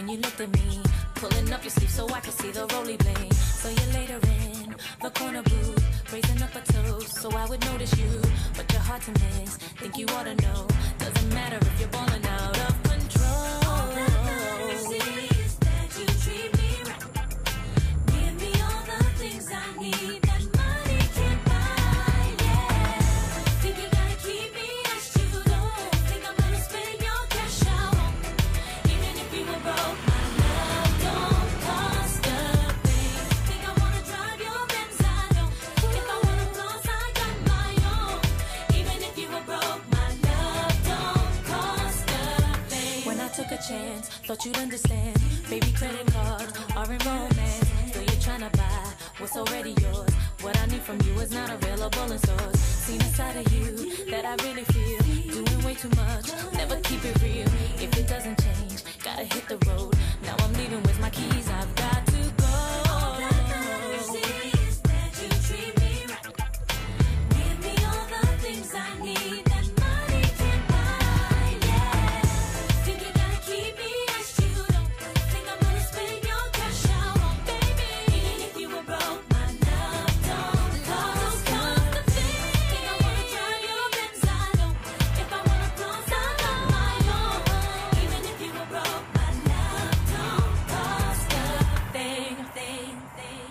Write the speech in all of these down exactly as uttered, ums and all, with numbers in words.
when you looked at me, pulling up your sleeve so I could see the roly blade. So you're later in the corner booth, raising up a toast so I would notice you, but you're hard to miss. Think you ought to know, doesn't matter if you're balling out of control. All that matters is that you treat me right. Give me all the things I need that money can't buy. Yeah, think you gotta keep me as you don't think I'm gonna spend your cash out. Even if you were broke, my love don't cost a thing. Think I wanna drive your Benz, I don't. If I wanna floss, I got my own. Even if you were broke, my love don't cost a thing. When I took a chance, thought you'd understand. Baby, credit cards are in romance. So you're trying to buy what's already yours. What I need from you is not available in stores. Seen a side of you that I really feel. Doing way too much, never keep it real. If it doesn't change, gotta hit the road. Now I'm leaving with my keys, I've got to go. All that matters is that you treat me right. Give me all the things I need that money can't buy. Yeah, think you gotta keep me as you don't think I'm gonna spend your cash out on, baby. Even if you were broke, my love don't cost a thing. Think I wanna drive your Benz, I don't. If I wanna floss, I got my own. Even if you were broke, my love don't cost a thing, thing, thing.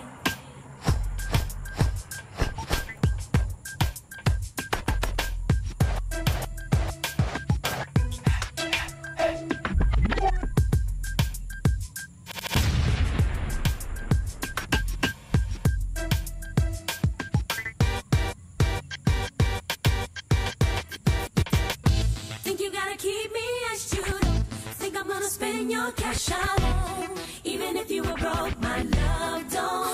Think you gotta keep me as you don't think I'm gonna spend your cash out on. Even if you were broke, my love don't